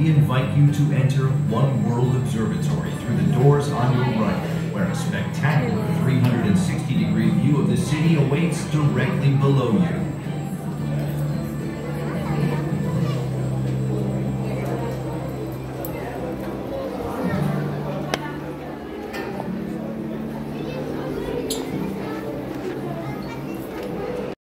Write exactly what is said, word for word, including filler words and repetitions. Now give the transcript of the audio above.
we invite you to enter One World Observatory through the doors on your right, where a spectacular three hundred sixty degree view of the city awaits directly below you.